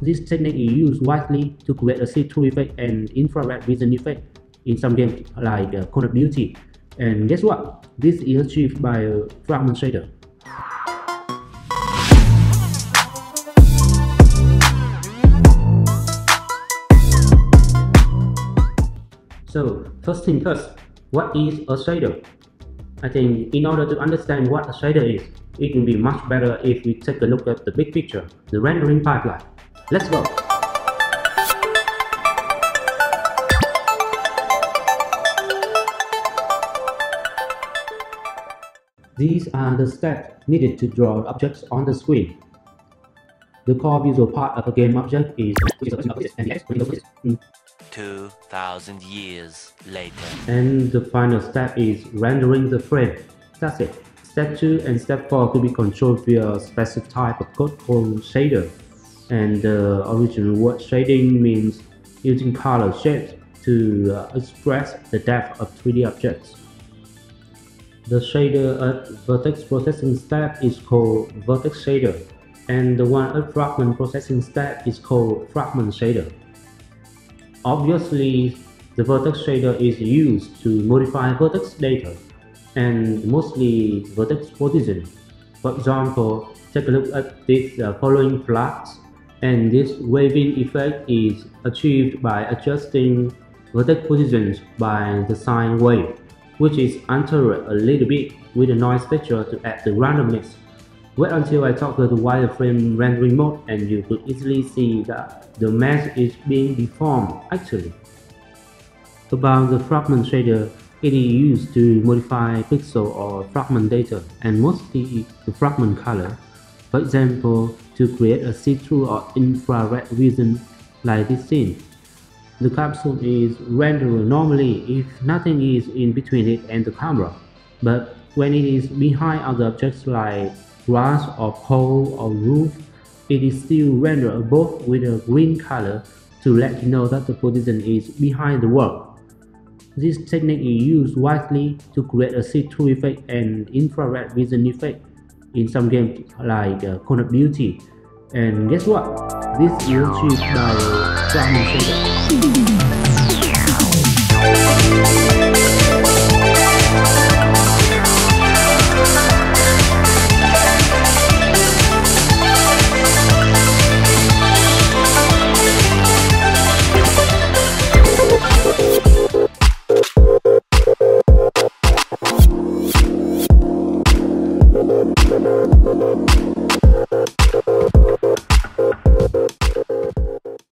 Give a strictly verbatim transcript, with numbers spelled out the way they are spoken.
This technique is used widely to create a see-through effect and infrared vision effect in some games like uh, Call of Duty. And guess what? This is achieved by a fragment shader. So, first thing first, what is a shader? I think in order to understand what a shader is, it will be much better if we take a look at the big picture, the rendering pipeline. Let's go! These are the steps needed to draw objects on the screen. The core visual part of a game object is two thousand years later. And the final step is rendering the frame. That's it. Step two and step four could be controlled via a specific type of code called shader. And the original word shading means using color shades to uh, express the depth of three D objects. The shader at vertex processing step is called vertex shader, and the one at fragment processing step is called fragment shader. Obviously, the vertex shader is used to modify vertex data and mostly vertex position. For example, take a look at these uh, following flags, and this waving effect is achieved by adjusting vertex positions by the sine wave, which is altered a little bit with a noise texture to add the randomness. Wait until I talk to the wireframe rendering mode and you could easily see that the mesh is being deformed actually. About the fragment shader, it is used to modify pixel or fragment data and mostly the fragment color. For example, to create a see-through or infrared vision like this scene. The capsule is rendered normally if nothing is in between it and the camera, but when it is behind other objects like grass or pole or roof, it is still rendered above with a green color to let you know that the position is behind the work. This technique is used widely to create a see-through effect and infrared vision effect in some games like uh, Call of Duty. And guess what? This is achieved by fragment shader.